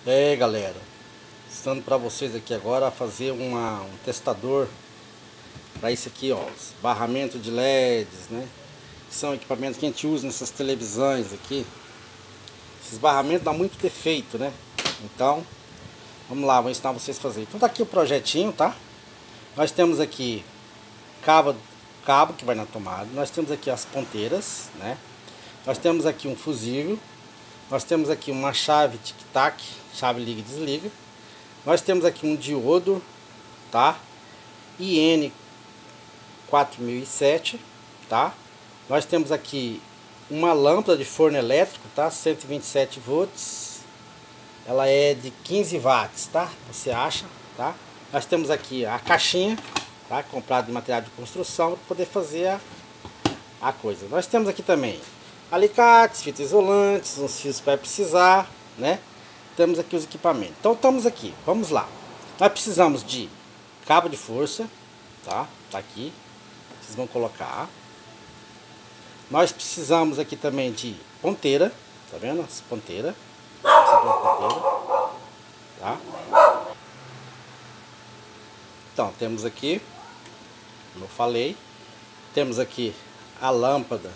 E aí galera, estando para vocês aqui agora fazer um testador para isso aqui, ó, os barramentos de LEDs, né? Que são equipamentos que a gente usa nessas televisões aqui. Esses barramentos dão muito defeito, né? Então, vamos lá, vou ensinar vocês a fazer. Então tá aqui o projetinho, tá? Nós temos aqui cabo que vai na tomada, nós temos aqui as ponteiras, né? Nós temos aqui um fusível, nós temos aqui uma chave tic-tac, chave liga e desliga. Nós temos aqui um diodo, tá? IN 4007, tá? Nós temos aqui uma lâmpada de forno elétrico, tá? 127 volts. Ela é de 15 watts, tá? Você acha, tá? Nós temos aqui a caixinha, tá? Comprada de material de construção para poder fazer a coisa. Nós temos aqui também alicates, fitas isolantes, uns fios que vai precisar, né? Temos aqui os equipamentos. Então estamos aqui, vamos lá. Nós precisamos de cabo de força, tá? Tá aqui, vocês vão colocar. Nós precisamos aqui também de ponteira, tá vendo? As ponteiras, tá? Então temos aqui, como eu falei, temos aqui a lâmpada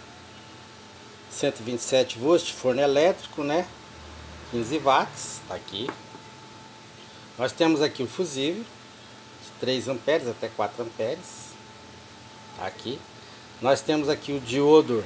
127 volts de forno elétrico, né? 15 watts, tá aqui. Nós temos aqui o fusível de 3 amperes até 4 amperes, tá aqui. Nós temos aqui o diodo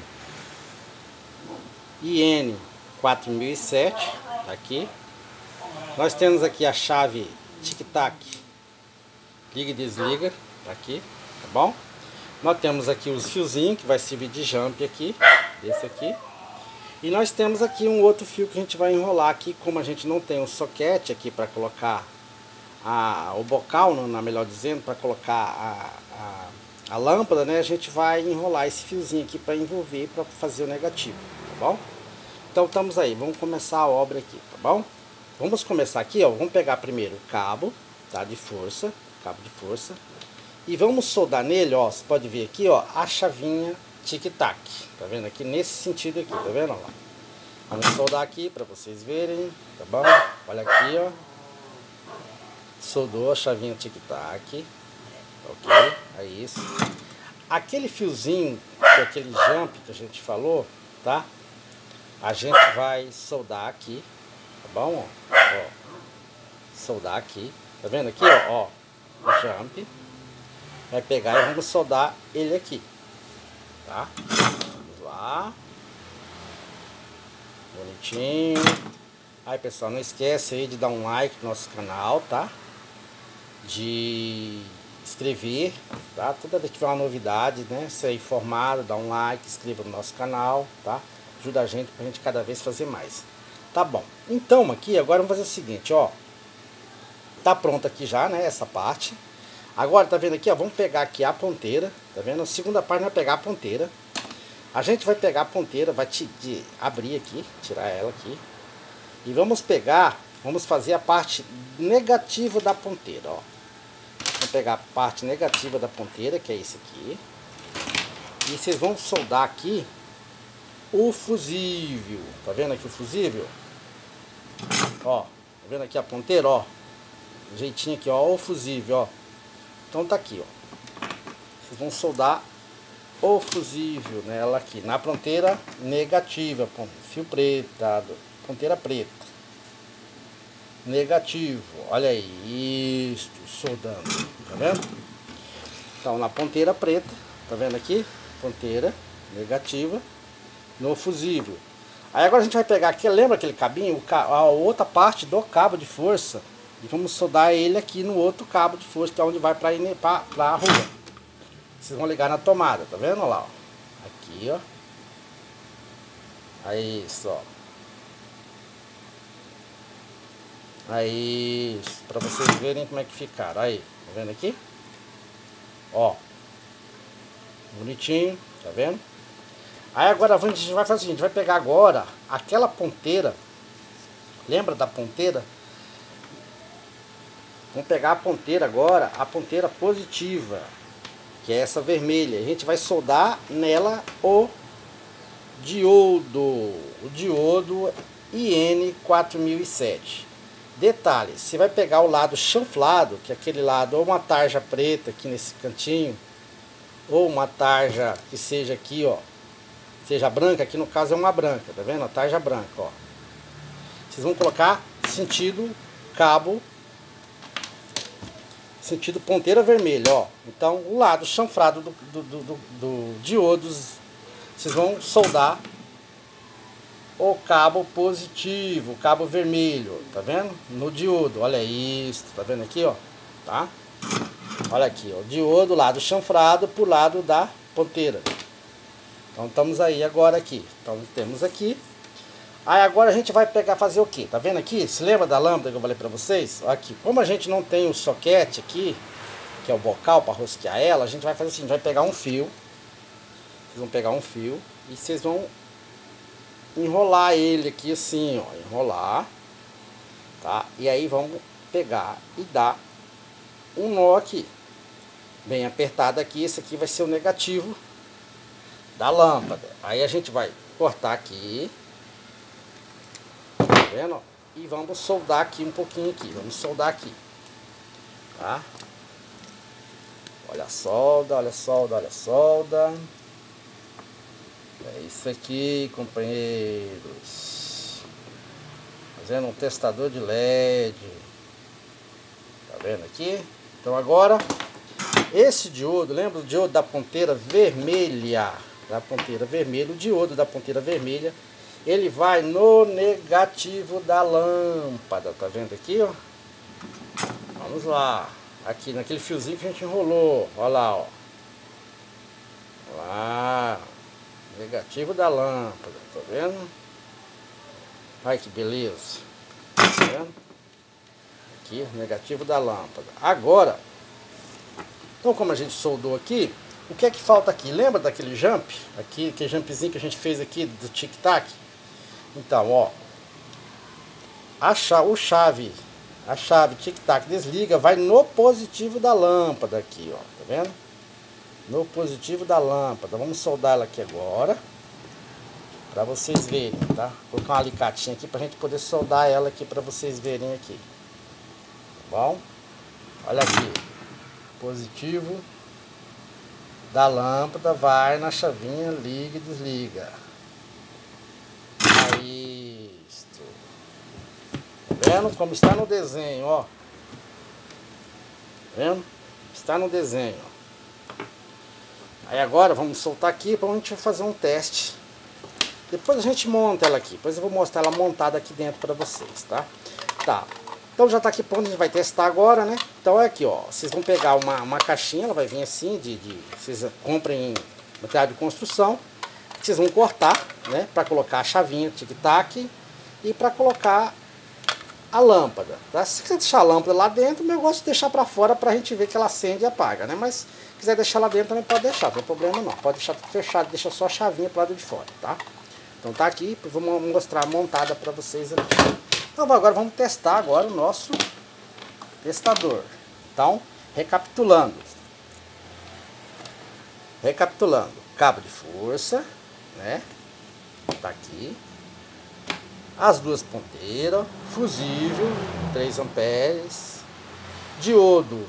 IN 4007, tá aqui. Nós temos aqui a chave tic-tac, liga e desliga, tá aqui, tá bom? Nós temos aqui os fiozinhos que vai servir de jump aqui, esse aqui. E nós temos aqui um outro fio que a gente vai enrolar aqui, como a gente não tem um soquete aqui para colocar o bocal, na melhor dizendo, para colocar a lâmpada, né? A gente vai enrolar esse fiozinho aqui para envolver, para fazer o negativo, tá bom? Então estamos aí, vamos começar a obra aqui, tá bom? Vamos começar aqui, ó, vamos pegar primeiro o cabo, tá, de força, cabo de força. E vamos soldar nele, ó, você pode ver aqui, ó, a chavinha tic-tac, tá vendo aqui, nesse sentido aqui, tá vendo, ó lá. Vamos soldar aqui para vocês verem, tá bom? Olha aqui, ó, soldou a chavinha tic-tac, ok, é isso. Aquele fiozinho, aquele jump que a gente falou, tá? A gente vai soldar aqui, tá bom, ó, soldar aqui, tá vendo aqui, ó, o jump. Vai pegar e vamos soldar ele aqui, tá? Vamos lá. Bonitinho. Aí pessoal, não esquece aí de dar um like no nosso canal, tá? De inscrever, tá? Toda vez que tiver uma novidade, né? Ser informado, dá um like, inscreva no nosso canal, tá? Ajuda a gente pra gente cada vez fazer mais. Tá bom. Então aqui, agora vamos fazer o seguinte, ó. Tá pronto aqui já, né? Essa parte. Agora, tá vendo aqui, ó, vamos pegar aqui a ponteira, tá vendo? A segunda parte vai pegar a ponteira. A gente vai pegar a ponteira, vai abrir aqui, tirar ela aqui. E vamos pegar, vamos fazer a parte negativa da ponteira, ó. Vamos pegar a parte negativa da ponteira, que é esse aqui. E vocês vão soldar aqui o fusível. Tá vendo aqui o fusível? Ó, tá vendo aqui a ponteira, ó? Do jeitinho aqui, ó, o fusível, ó. Então tá aqui, ó. Vocês vão soldar o fusível nela aqui, na ponteira negativa, fio preto, tá? Ponteira preta. Negativo, olha aí, isso, soldando, tá vendo? Então na ponteira preta, tá vendo aqui? Ponteira negativa no fusível. Aí agora a gente vai pegar aqui, lembra aquele cabinho? A outra parte do cabo de força. E vamos soldar ele aqui no outro cabo de força, que é onde vai para a rua. Vocês vão ligar na tomada, tá vendo? Olha lá, ó. Aqui, ó. Aí, isso, ó. Aí, para vocês verem como é que ficaram. Aí, tá vendo aqui? Ó. Bonitinho, tá vendo? Aí agora a gente vai fazer o seguinte, vai pegar agora aquela ponteira. Lembra da ponteira? Vamos pegar a ponteira agora, a ponteira positiva, que é essa vermelha. A gente vai soldar nela o diodo IN 4007. Detalhe, você vai pegar o lado chanflado, que é aquele lado, ou uma tarja preta aqui nesse cantinho, ou uma tarja que seja aqui, ó, seja branca, aqui no caso é uma branca, tá vendo? A tarja branca, ó. Vocês vão colocar sentido cabo, sentido ponteira vermelha, ó. Então o lado chanfrado do diodo, vocês vão soldar o cabo positivo, o cabo vermelho, tá vendo? No diodo, olha isso, tá vendo aqui, ó, tá? Olha aqui, ó, o diodo, lado chanfrado pro lado da ponteira. Então estamos aí agora aqui, então temos aqui. Aí agora a gente vai pegar, fazer o que? Tá vendo aqui? Se lembra da lâmpada que eu falei pra vocês? Aqui, como a gente não tem o soquete aqui, que é o bocal para rosquear ela, a gente vai fazer assim, vai pegar um fio. Vocês vão pegar um fio e vocês vão enrolar ele aqui assim, ó, enrolar, tá? E aí vamos pegar e dar um nó aqui, bem apertado aqui. Esse aqui vai ser o negativo da lâmpada. Aí a gente vai cortar aqui, tá vendo? E vamos soldar aqui um pouquinho aqui, vamos soldar aqui, tá? Olha a solda, olha a solda, olha a solda. É isso aqui, companheiros. Fazendo um testador de LED. Tá vendo aqui? Então agora, esse diodo, lembra do diodo da ponteira vermelha? Da ponteira vermelha, o diodo da ponteira vermelha, ele vai no negativo da lâmpada. Tá vendo aqui, ó? Vamos lá. Aqui naquele fiozinho que a gente enrolou. Olha lá, ó. Olha lá. Negativo da lâmpada, tá vendo? Ai, que beleza. Tá vendo? Aqui, negativo da lâmpada. Agora, então como a gente soldou aqui, o que é que falta aqui? Lembra daquele jump? Aqui, aquele jumpzinho que a gente fez aqui do tic-tac? Então, ó. A chave tic-tac desliga, vai no positivo da lâmpada aqui, ó. Tá vendo? No positivo da lâmpada. Vamos soldar ela aqui agora, para vocês verem, tá? Vou colocar um alicatinho aqui pra gente poder soldar ela aqui para vocês verem aqui. Tá bom? Olha aqui. Positivo da lâmpada vai na chavinha, liga e desliga. Aí, isto. Tá vendo como está no desenho, ó? Tá vendo? Está no desenho, ó. Aí agora vamos soltar aqui para a gente fazer um teste. Depois a gente monta ela aqui. Depois eu vou mostrar ela montada aqui dentro para vocês, tá? Tá. Então já tá aqui pronto, a gente vai testar agora, né? Então é aqui, ó. Vocês vão pegar uma caixinha, ela vai vir assim, vocês comprem material de construção. Vocês vão cortar, né? Para colocar a chavinha tic-tac e para colocar a lâmpada, tá? Se você deixar a lâmpada lá dentro, eu gosto de deixar para fora para a gente ver que ela acende e apaga, né? Mas se quiser deixar lá dentro também pode deixar, não tem problema não. Pode deixar tudo fechado, deixa só a chavinha pro lado de fora, tá? Então tá aqui, vou mostrar montada para vocês aqui. Então agora vamos testar agora o nosso testador. Então, recapitulando, cabo de força, né? Tá aqui. As duas ponteiras, fusível, 3 amperes, diodo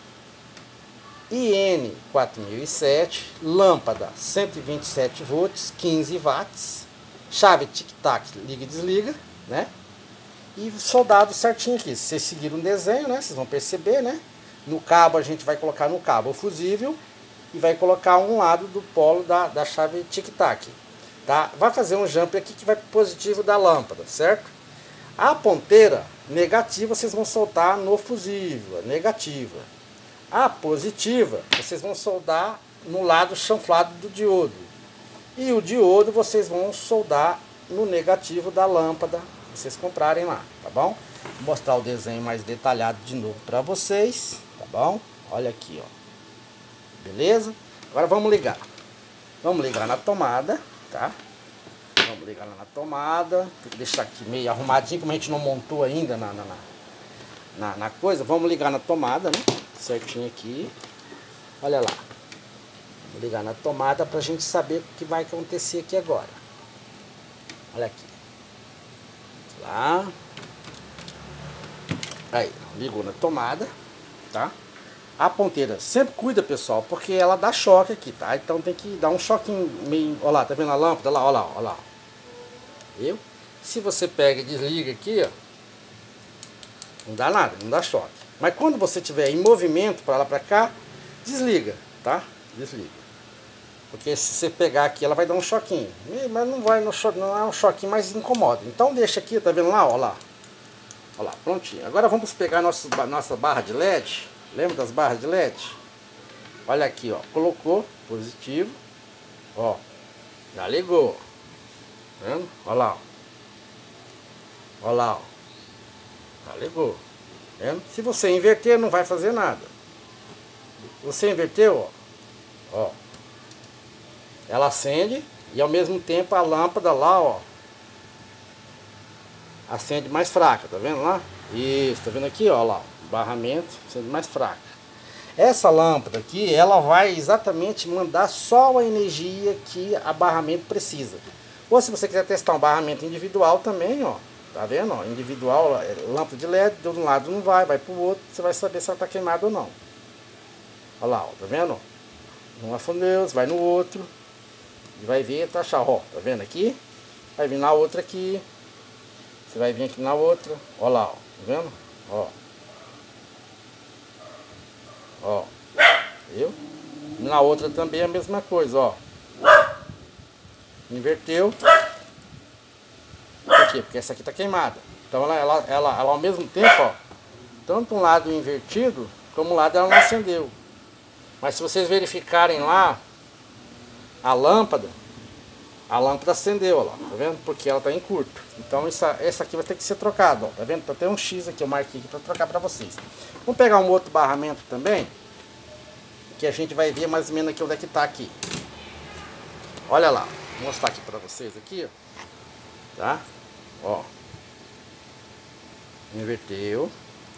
IN 4007, lâmpada 127 volts, 15 watts, chave tic-tac, liga e desliga, né? E soldado certinho aqui. Se vocês seguiram o desenho, né? Vocês vão perceber, né? No cabo a gente vai colocar no cabo o fusível e vai colocar um lado do polo da chave tic-tac. Tá? Vai fazer um jump aqui que vai pro positivo da lâmpada, certo? A ponteira negativa vocês vão soltar no fusível, negativa. A positiva vocês vão soldar no lado chanflado do diodo. E o diodo vocês vão soldar no negativo da lâmpada que vocês comprarem lá, tá bom? Vou mostrar o desenho mais detalhado de novo para vocês, tá bom? Olha aqui, ó. Beleza? Agora vamos ligar. Vamos ligar na tomada. Tá? Vamos ligar lá na tomada. Tem que deixar aqui meio arrumadinho, como a gente não montou ainda na coisa. Vamos ligar na tomada, né? Certinho aqui. Olha lá. Vamos ligar na tomada pra gente saber o que vai acontecer aqui agora. Olha aqui. Lá. Aí, ligou na tomada, tá? A ponteira sempre cuida, pessoal, porque ela dá choque aqui, tá? Então tem que dar um choquinho meio... Ó lá, tá vendo a lâmpada? Lá, ó lá, ó lá. Viu? Se você pega e desliga aqui, ó, não dá nada, não dá choque. Mas quando você tiver em movimento para lá para cá, desliga, tá? Desliga. Porque se você pegar aqui, ela vai dar um choquinho. Mas não vai, não é um choquinho, mas incomoda. Então deixa aqui, tá vendo lá? Ó lá. Ó lá, prontinho. Agora vamos pegar nossa barra de LED. Lembra das barras de LED? Olha aqui, ó. Colocou, positivo. Ó, já ligou. Tá vendo? Olha lá, ó. Olha lá, ó. Já ligou. Tá vendo? Se você inverter, não vai fazer nada. Você inverteu, ó. Ó. Ela acende e ao mesmo tempo a lâmpada lá, ó, acende mais fraca, tá vendo lá? Isso, tá vendo aqui, ó lá, o barramento sendo mais fraca. Essa lâmpada aqui, ela vai exatamente mandar só a energia que a barramento precisa. Ou se você quiser testar um barramento individual também, ó, tá vendo, ó, individual, lâmpada de LED, de um lado não vai, vai pro outro, você vai saber se ela tá queimada ou não. Olha lá, ó, tá vendo? Um afundeu, vai no outro. E vai ver, tá achar, ó, tá vendo aqui? Vai vir na outra aqui. Você vai vir aqui na outra. Ó lá, ó, tá vendo? Ó. Ó. Viu? E na outra também a mesma coisa, ó. Inverteu. Por quê? Porque essa aqui tá queimada. Então ela ao mesmo tempo, ó, tanto um lado invertido, como um lado ela não acendeu. Mas se vocês verificarem lá, a lâmpada acendeu, ó lá, tá vendo? Porque ela tá em curto. Então essa aqui vai ter que ser trocada, ó, tá vendo? Tá até um X aqui, eu marquei aqui pra trocar pra vocês. Vamos pegar um outro barramento também, que a gente vai ver mais ou menos aqui onde é que tá aqui. Olha lá, vou mostrar aqui pra vocês aqui, ó. Tá? Ó. Inverteu.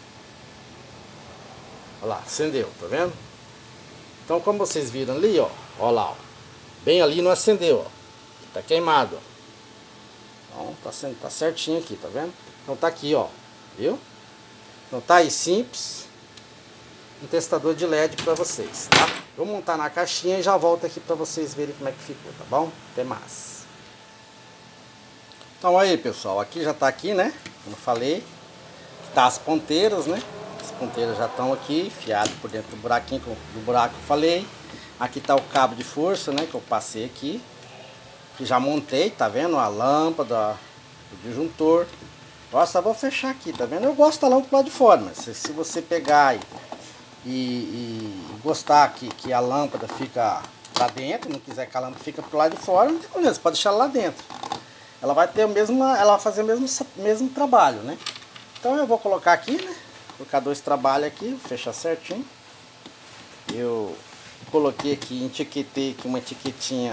Olha lá, acendeu, tá vendo? Então como vocês viram ali, ó, ó lá, ó. Bem ali não acendeu, ó. Tá queimado, ó. Então tá certinho aqui, tá vendo? Então tá aqui, ó. Viu? Então tá aí simples. Um testador de LED pra vocês, tá? Vou montar na caixinha e já volto aqui pra vocês verem como é que ficou, tá bom? Até mais. Então aí, pessoal, aqui já tá aqui, né? Como eu falei, tá as ponteiras, né? As ponteiras já estão aqui, enfiadas por dentro do buraquinho, do buraco que eu falei. Aqui tá o cabo de força, né? Que eu passei aqui. Que já montei, tá vendo? A lâmpada, o disjuntor. Nossa, vou fechar aqui, tá vendo? Eu gosto da lâmpada lá de fora, mas se você pegar e gostar que a lâmpada fica lá dentro, não quiser que a lâmpada fica pro lado de fora, não tem problema, você pode deixar ela lá dentro. Ela vai ter ela vai fazer o mesmo trabalho, né? Então eu vou colocar aqui, né? Colocar dois trabalhos aqui, vou fechar certinho. Eu coloquei aqui, etiquetei aqui uma etiquetinha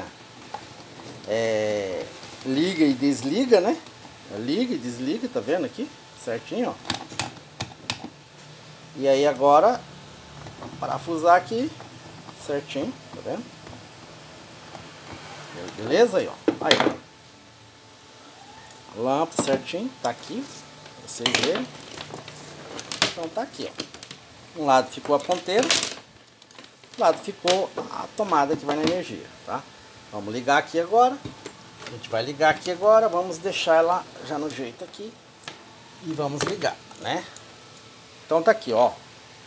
liga e desliga, né? Liga e desliga, tá vendo aqui? Certinho, ó. E aí agora, parafusar aqui, certinho, tá vendo? Beleza aí, ó. Aí, ó. Lâmpada certinho, tá aqui, pra vocês verem. Então tá aqui, ó. Um lado ficou a ponteira, do lado ficou a tomada que vai na energia, tá? Vamos ligar aqui agora. A gente vai ligar aqui agora, vamos deixar ela já no jeito aqui. E vamos ligar, né? Então tá aqui, ó.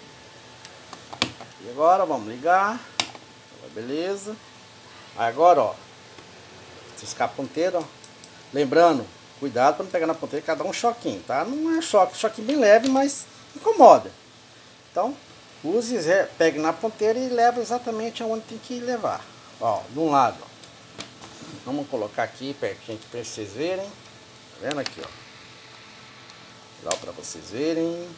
E agora vamos ligar. Beleza. Agora, ó. Se ficar a ponteira, ó. Lembrando, cuidado para não pegar na ponteira, cada um choquinho, tá? Não é choque bem leve, mas incomoda. Então, use, pegue na ponteira e leva exatamente aonde tem que levar. Ó, de um lado, ó. Vamos colocar aqui pertinho aqui para vocês verem. Tá vendo aqui, ó? Legal para vocês verem.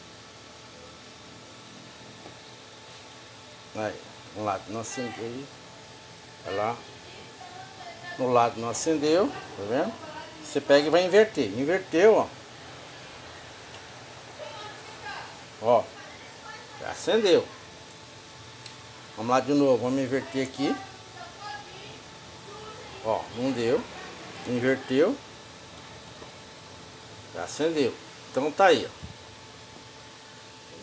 Aí, um lado não acendeu. Olha lá. No lado não acendeu, tá vendo? Você pega e vai inverter. Inverteu, ó. Ó. Já acendeu. Vamos lá de novo, vamos inverter aqui. Ó, não deu. Inverteu. Já acendeu. Então tá aí, ó.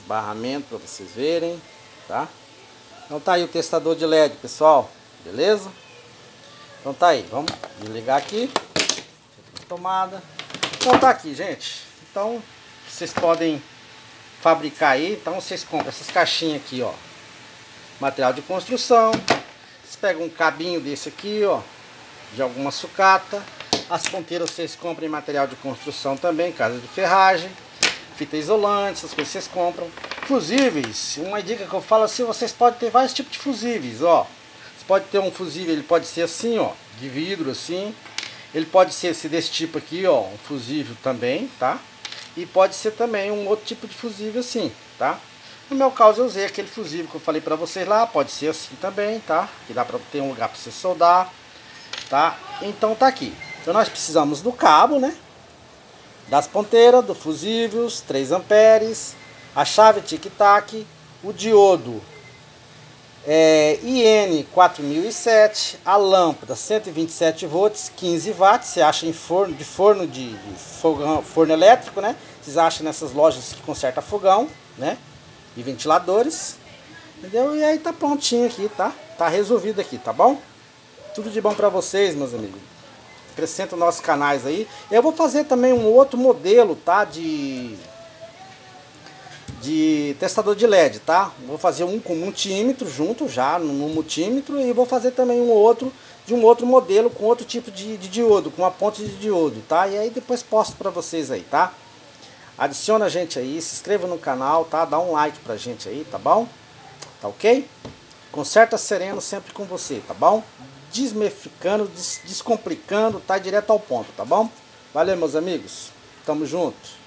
barramento para vocês verem, tá? Então tá aí o testador de LED, pessoal, beleza? Então tá aí, vamos desligar aqui, tomada. Então tá aqui, gente. Então vocês podem fabricar aí, então vocês compram essas caixinhas aqui, ó, material de construção. Vocês pegam um cabinho desse aqui, ó, de alguma sucata. As ponteiras vocês compram em material de construção também, casa de ferragem, fita isolante, essas coisas vocês compram. Fusíveis, uma dica que eu falo assim, vocês podem ter vários tipos de fusíveis, ó. Você pode ter um fusível, ele pode ser assim, ó, de vidro assim. Ele pode ser esse desse tipo aqui, ó, um fusível também, tá? E pode ser também um outro tipo de fusível assim, tá? No meu caso eu usei aquele fusível que eu falei pra vocês lá, pode ser assim também, tá? Que dá pra ter um lugar pra você soldar, tá? Então tá aqui. Então nós precisamos do cabo, né? Das ponteiras, do fusível, 3 amperes, a chave tic-tac, o diodo IN 4007, a lâmpada 127 volts, 15 watts, você acha em forno de fogão, forno elétrico, né? Vocês acham nessas lojas que conserta fogão, né? E ventiladores, entendeu? E aí tá prontinho aqui, tá? Tá resolvido aqui, tá bom? Tudo de bom pra vocês, meus amigos. Acrescenta os nossos canais aí. Eu vou fazer também um outro modelo, tá? De testador de LED, tá? Vou fazer um com multímetro junto já no multímetro, e vou fazer também um outro de um outro modelo com outro tipo de diodo, com uma ponte de diodo, tá? E aí depois posto pra vocês aí, tá? Adiciona a gente aí, se inscreva no canal, tá? Dá um like pra gente aí, tá bom? Tá ok? Conserta Sereno sempre com você, tá bom? Desmificando, descomplicando, tá direto ao ponto, tá bom? Valeu, meus amigos. Tamo junto.